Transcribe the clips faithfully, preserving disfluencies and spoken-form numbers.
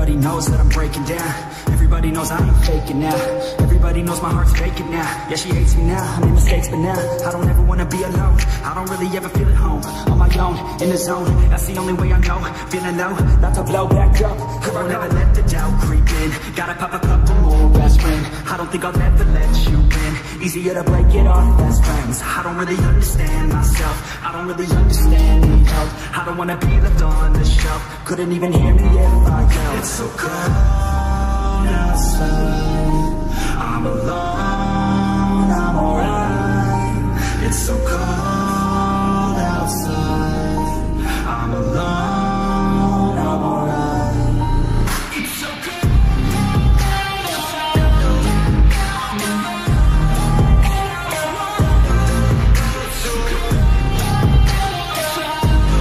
Everybody knows that I'm breaking down. Everybody knows I ain't faking now. Everybody knows my heart's vacant now. Yeah, she hates me now, I made mistakes, but now I don't ever wanna be alone. I don't really ever feel at home. On my own, in the zone, that's the only way I know. Feeling low, about to blow back up. I won't ever let the doubt creep in. Gotta pop a couple more aspirin. I don't think I'll ever let you in. Easier to break it off best friends. I don't really understand myself. I don't really understand, need help. I don't wanna be left on the shelf. Couldn't even hear me if I yelled. It's so cold outside, I'm alone, I'm alright. It's so cold outside, I'm alone, I'm alright. It's so cold outside, I'm alone. It's so cold outside,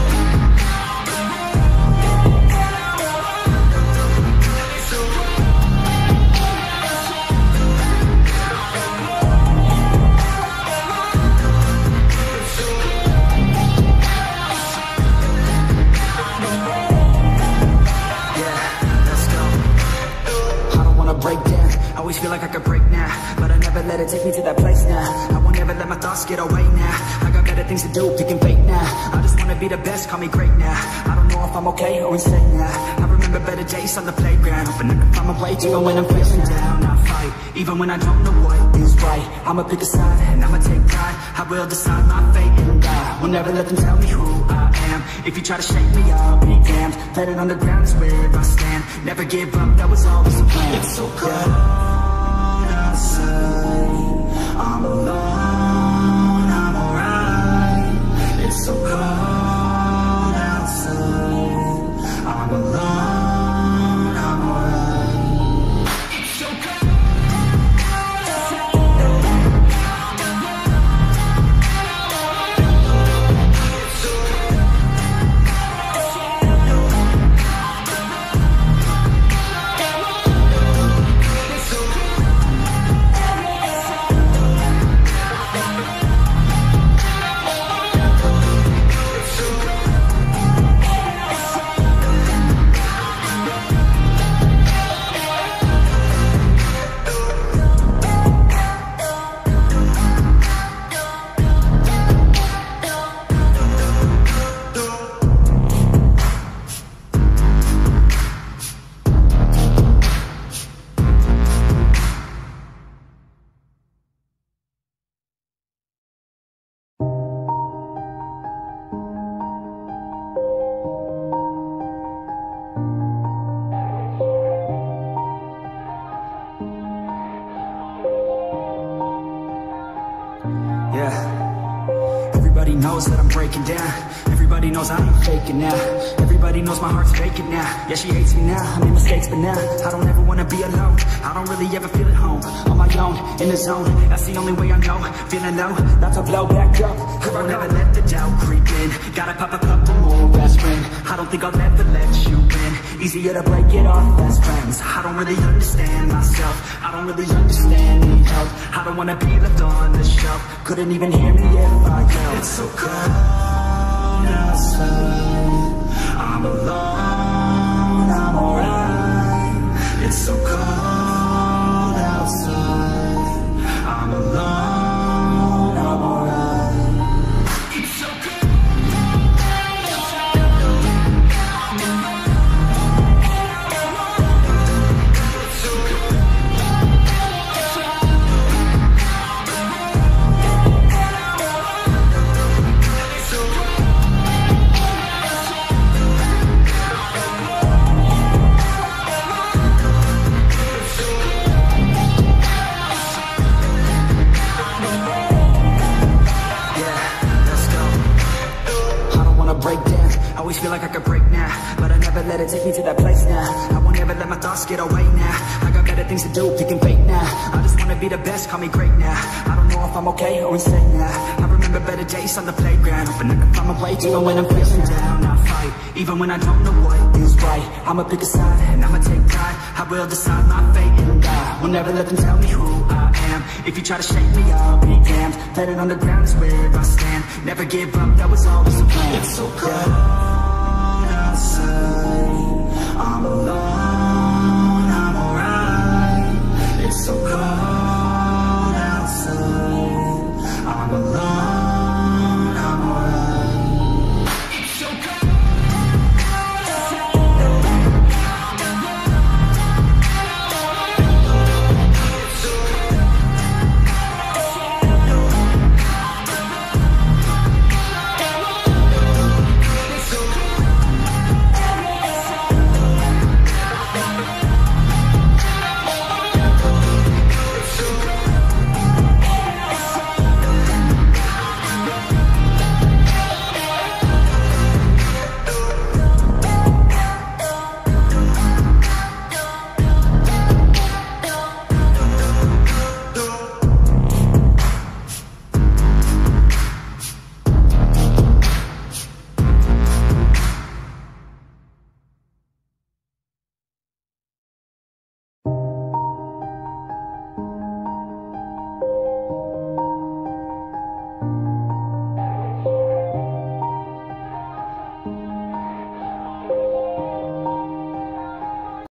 it's so cold. Break down, I always feel like I could break now, but I never let it take me to that place now. I won't ever let my thoughts get away now. I got better things to do, picking fate now. I just wanna be the best, call me great now. I don't know if I'm okay or insane now. I remember better days on the playground, but I can find my way even when I'm feeling down. I fight, even when I don't know what is right. I'ma pick a side, and I'ma take pride. I will decide my fate and die. Will never let them tell me who I am. If you try to shake me, I'll be damned. Let it on the ground is where I stand. Never give up, that was always the plan. It's so cold outside, I'm alone, I'm alright. It's so cold outside, I'm alone, I'm alright. It's so cold outside, I'm alone, it's so cold outside. Yeah, everybody knows that I'm breaking down. Everybody knows I ain't faking now. Everybody knows my heart's vacant now. Yeah, she hates me now, I made mistakes, but now I don't ever wanna be alone. I don't really ever feel at home. On my own, in the zone, that's the only way I know. Feeling low, about to blow back up. I won't ever let the doubt creep in. Gotta pop a couple more aspirin. I don't think I'll ever let you in. Easier to break it off best friends. I don't really understand myself. I don't really understand, need help. I don't wanna be left on the shelf. Couldn't even hear me if I yelled. It's so cold outside, I'm alone, I'm alright. It's so cold outside, I'm alone, I'm alright. It's so cold outside, I'm alone, it's so cold outside, I'm alone, it's so cold. Break down, I always feel like I could break now, but I never let it take me to that place now. I won't ever let my thoughts get away now. I got better things to do, picking fate now. I just wanna be the best, call me great now. I don't know if I'm okay or insane now. I remember better days on the playground, but I can find my way even when I'm feeling down. I fight, even when I don't know what is right. I'ma pick a side, and I'ma take pride. I will decide my fate and die. Will never let them tell me who I am. If you try to shake me, I'll be damned. Let it on the ground is where I stand. Never give up, that was always the plan. It's so cold outside,